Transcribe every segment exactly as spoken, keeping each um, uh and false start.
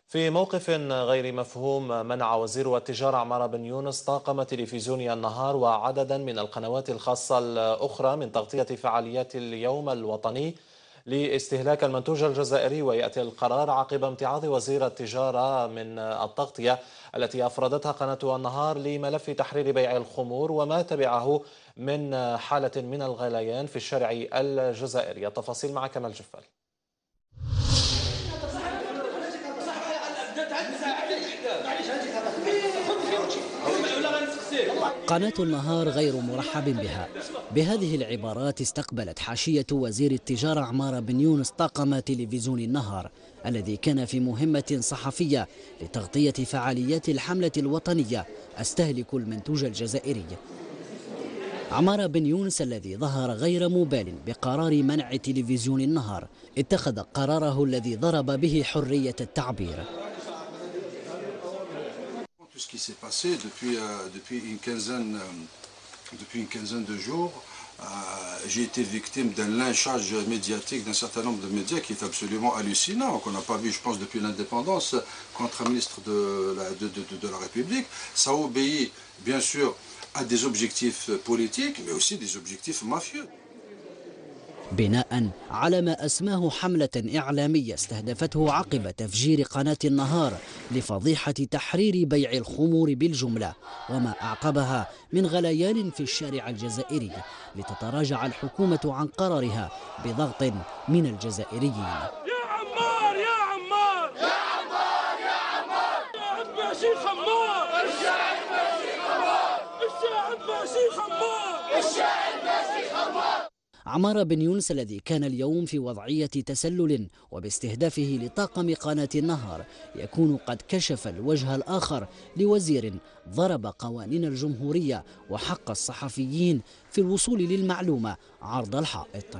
في موقف غير مفهوم منع وزير التجارة عمار بن يونس طاقم تلفزيوني النهار وعددا من القنوات الخاصة الأخرى من تغطية فعاليات اليوم الوطني لاستهلاك المنتوج الجزائري. ويأتي القرار عقب امتعاض وزير التجارة من التغطية التي أفردتها قناة النهار لملف تحرير بيع الخمور وما تبعه من حالة من الغليان في الشارع الجزائري. التفاصيل مع كمال جفال. قناة النهار غير مرحب بها. بهذه العبارات استقبلت حاشية وزير التجارة عمار بن يونس طاقم تلفزيون النهار الذي كان في مهمة صحفية لتغطية فعاليات الحملة الوطنية استهلك المنتوج الجزائري. عمار بن يونس الذي ظهر غير مبال بقرار منع تلفزيون النهار اتخذ قراره الذي ضرب به حرية التعبير. Tout ce qui s'est passé depuis, euh, depuis, une quinzaine, euh, depuis une quinzaine de jours, euh, j'ai été victime d'un lynchage médiatique d'un certain nombre de médias qui est absolument hallucinant, qu'on n'a pas vu, je pense, depuis l'indépendance contre un ministre de la, de, de, de la République. Ça obéit, bien sûr, à des objectifs politiques, mais aussi des objectifs mafieux. بناء على ما أسماه حملة إعلامية استهدفته عقب تفجير قناة النهار لفضيحة تحرير بيع الخمور بالجملة وما أعقبها من غليان في الشارع الجزائري لتتراجع الحكومة عن قرارها بضغط من الجزائريين. يا عمار يا عمار يا عمار يا عمار الشاعب ماشي خمار الشاعب ماشي خمار الشاعب ماشي خمار الشاعب ماشي خمار. عمار بن يونس الذي كان اليوم في وضعية تسلل وباستهدافه لطاقم قناة النهار يكون قد كشف الوجه الآخر لوزير ضرب قوانين الجمهورية وحق الصحفيين في الوصول للمعلومة عرض الحائط.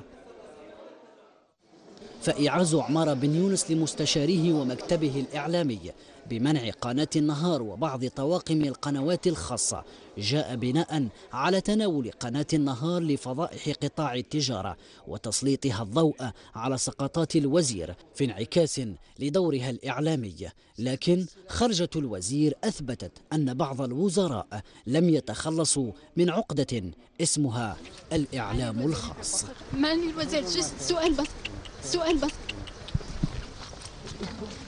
فإعاز عمار بن يونس لمستشاريه ومكتبه الإعلامي بمنع قناة النهار وبعض طواقم القنوات الخاصة جاء بناء على تناول قناة النهار لفضائح قطاع التجارة وتسليطها الضوء على سقطات الوزير في انعكاس لدورها الإعلامي. لكن خرجة الوزير أثبتت أن بعض الوزراء لم يتخلصوا من عقدة اسمها الإعلام الخاص. ماني الوزير، سؤال بس سؤال بس